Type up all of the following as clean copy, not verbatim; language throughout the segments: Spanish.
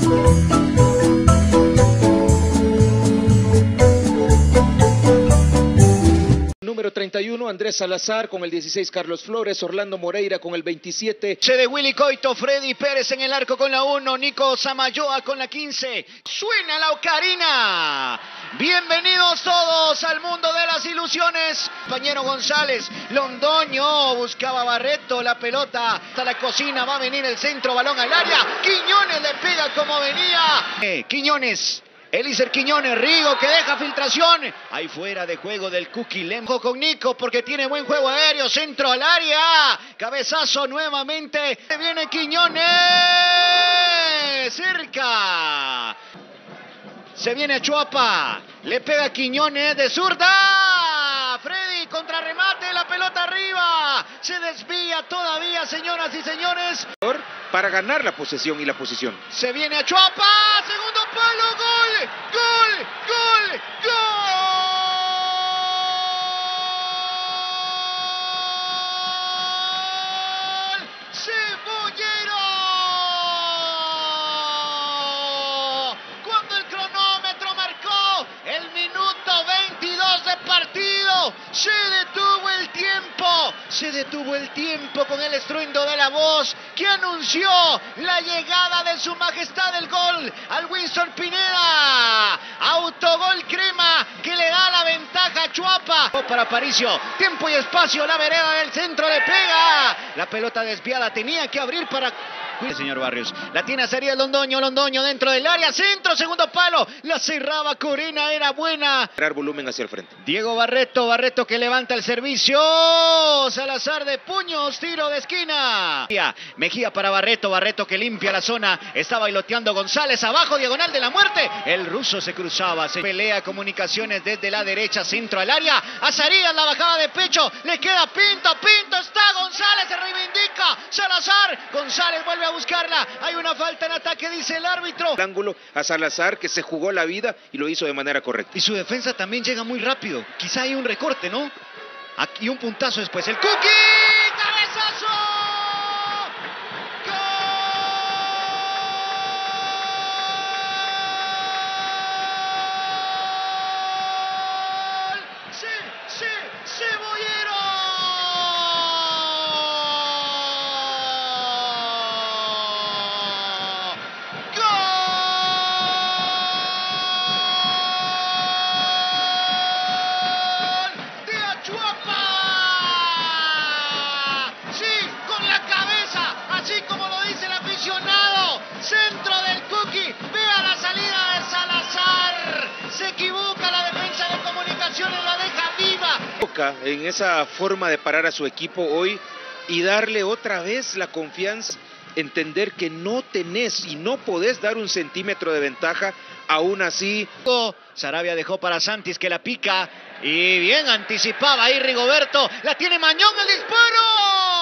Número 31, Andrés Salazar con el 16, Carlos Flores, Orlando Moreira con el 27. De Willy Coito, Freddy Pérez en el arco con la 1, Nico Samayoa con la 15. Suena la ocarina. Bienvenidos todos al mundo de las ilusiones. Compañero González, Londoño buscaba Barreto, la pelota hasta la cocina, va a venir el centro, balón al área. Quiñones le pega como venía. Quiñones. Elíser Quiñones, Rigo que deja filtración. Ahí fuera de juego del Cookie Lembo con Nico porque tiene buen juego aéreo. Centro al área. Cabezazo nuevamente. Viene Quiñones. Cerca. Se viene Chuapa. Le pega Quiñones de zurda. Freddy contrarremate. La pelota arriba. Se desvía todavía, señoras y señores. Para ganar la posesión y la posición. Se viene a Chuapa. Segundo palo. Gol. Gol. Gol. Gol. Cebollero. Cuando el cronómetro marcó el minuto 22 de partido, se detuvo el tiempo. Se detuvo el tiempo con el estruendo de la voz que anunció la llegada de su majestad el gol al Winston Pineda. Autogol Crema que le da la ventaja a Chuapa. Para Aparicio, tiempo y espacio, la vereda del centro le pega. La pelota desviada tenía que abrir para... Señor Barrios, la tiene a Ariel Londoño, Londoño dentro del área, centro, segundo palo, la cerraba Corena, era buena. Dar volumen hacia el frente. Diego Barreto, Barreto que levanta el servicio, Salazar de puños, tiro de esquina. Mejía para Barreto, Barreto que limpia la zona, está bailoteando González, abajo, diagonal de la muerte, el ruso se cruzaba, se pelea comunicaciones desde la derecha, centro al área, Azarías la bajada de pecho, le queda Pinto, Pinto está, González se reivindica, Salazar, González vuelve a buscarla, hay una falta en ataque, dice el árbitro. El ángulo a Salazar que se jugó la vida y lo hizo de manera correcta. Y su defensa también llega muy rápido, quizá hay un recorte, ¿no? Aquí un puntazo después, el Cookie, cabezazo. Cebollero. Así como lo dice el aficionado, centro del Cookie, vea la salida de Salazar, se equivoca la defensa de Comunicaciones, la deja viva. En esa forma de parar a su equipo hoy y darle otra vez la confianza, entender que no tenés y no podés dar un centímetro de ventaja, aún así. Sarabia dejó para Santis que la pica y bien anticipaba ahí Rigoberto, la tiene Mañón, el disparo.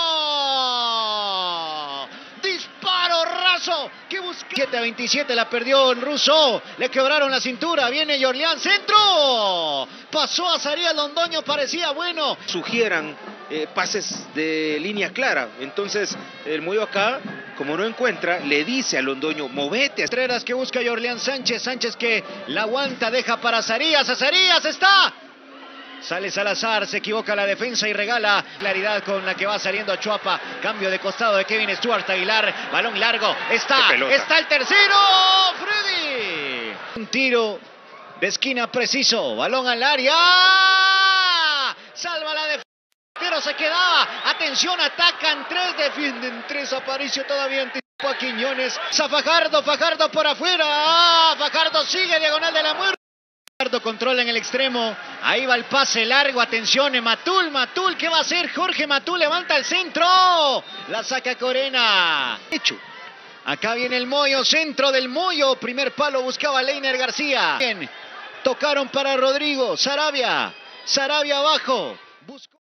Que busca 7-27, la perdió en Russo, le quebraron la cintura, viene Yorlián, centro, pasó a Ariel Londoño, parecía bueno. Sugieran pases de línea clara, entonces el Muyo acá, como no encuentra, le dice a Londoño, movete. Estreras que busca Yorlián Sánchez, Sánchez que la aguanta, deja para Azarías, Azarías está. Sale Salazar, se equivoca la defensa y regala claridad con la que va saliendo a Chuapa. Cambio de costado de Kevin Stuart Aguilar. Balón largo. Está el tercero. Freddy. Un tiro de esquina preciso. Balón al área. Salva la defensa. Pero se quedaba. Atención, atacan tres, defienden tres. Aparicio todavía anticipó a Quiñones. A Fajardo, Fajardo por afuera. Fajardo sigue diagonal de la muerte. Controla en el extremo, ahí va el pase largo, atención, Matul, ¿qué va a hacer? Jorge Matul levanta el centro, la saca Corena. Hecho. Acá viene el Moyo, centro del Moyo, primer palo buscaba Leiner García. Bien. Tocaron para Rodrigo, Sarabia abajo. Buscó